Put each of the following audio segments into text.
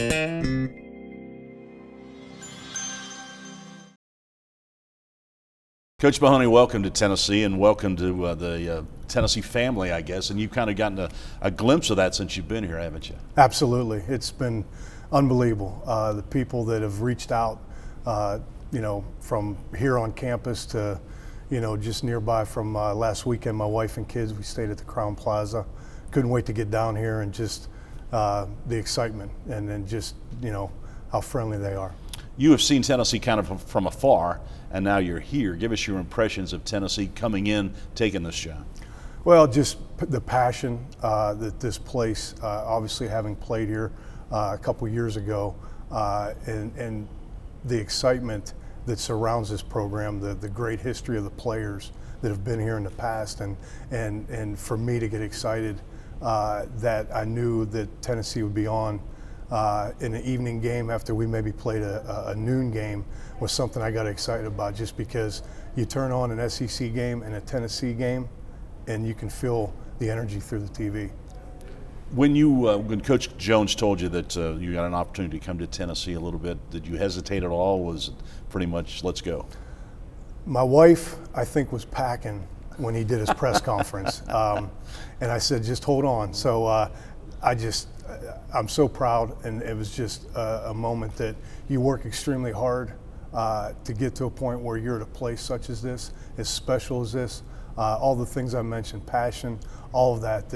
Coach Mahoney, welcome to Tennessee, and welcome to the Tennessee family, I guess. And you've kind of gotten a glimpse of that since you've been here, haven't you? Absolutely. It's been unbelievable. The people that have reached out, from here on campus to, just nearby from last weekend, my wife and kids, we stayed at the Crown Plaza. Couldn't wait to get down here, and just the excitement, and then just, how friendly they are. You have seen Tennessee kind of from afar, and now you're here. Give us your impressions of Tennessee coming in, taking this job. Well, just the passion that this place, obviously having played here a couple years ago, and the excitement that surrounds this program, the great history of the players that have been here in the past, and for me to get excited that I knew that Tennessee would be on in an evening game after we maybe played a noon game was something I got excited about, just because you turn on an SEC game and a Tennessee game and you can feel the energy through the TV. When Coach Jones told you that you got an opportunity to come to Tennessee a little bit, did you hesitate at all? Was it pretty much, let's go? My wife, I think, was packing when he did his press conference. And I said, just hold on. So I'm so proud, and it was just a moment that you work extremely hard to get to a point where you're at a place such as this, as special as this. All the things I mentioned, passion, all of that,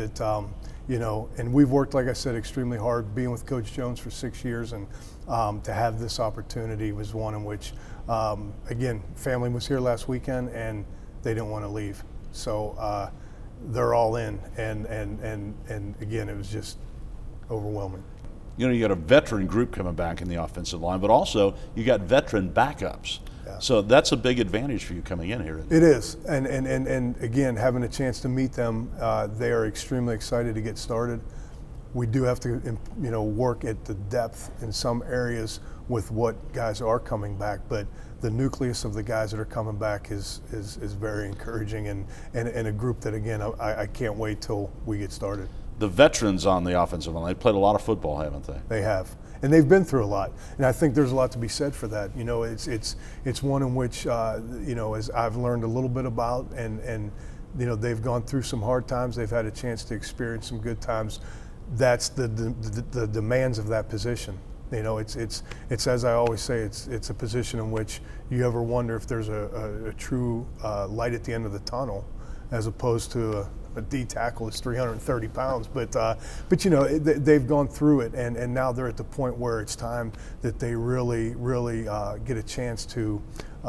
and we've worked, like I said, extremely hard, being with Coach Jones for 6 years, and to have this opportunity was one in which, again, family was here last weekend and they didn't want to leave. So they're all in, and again, it was just overwhelming. You got a veteran group coming back in the offensive line, but also you got veteran backups. Yeah. So that's a big advantage for you coming in here. It is, and again, having a chance to meet them, they are extremely excited to get started. We do have to, work at the depth in some areas with what guys are coming back, but the nucleus of the guys that are coming back is very encouraging, and a group that, again, I can't wait till we get started. The veterans on the offensive line, they've played a lot of football, haven't they? They have, and they've been through a lot, and I think there's a lot to be said for that. It's one in which as I've learned a little bit about, and they've gone through some hard times. They've had a chance to experience some good times. That's the demands of that position. It's as I always say, it's a position in which you ever wonder if there's a true light at the end of the tunnel, as opposed to a D tackle is 330 pounds, but they've gone through it, and now they're at the point where it's time that they really get a chance to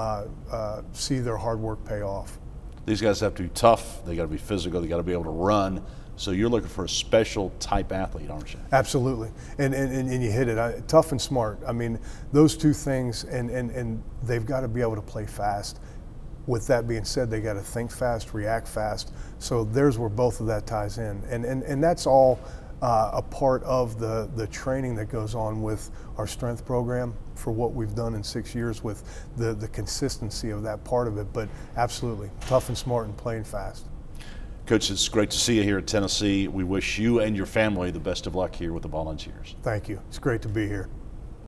see their hard work pay off. These guys have to be tough. They got to be physical. They got to be able to run. So you're looking for a special type athlete, aren't you? Absolutely, and you hit it. Tough and smart. I mean, those two things, and they've got to be able to play fast. With that being said, they got to think fast, react fast. So there's where both of that ties in, and that's all a part of the training that goes on with our strength program for what we've done in 6 years, with the consistency of that part of it. But absolutely, tough and smart and playing fast. Coach, it's great to see you here at Tennessee. We wish you and your family the best of luck here with the Volunteers. Thank you. It's great to be here.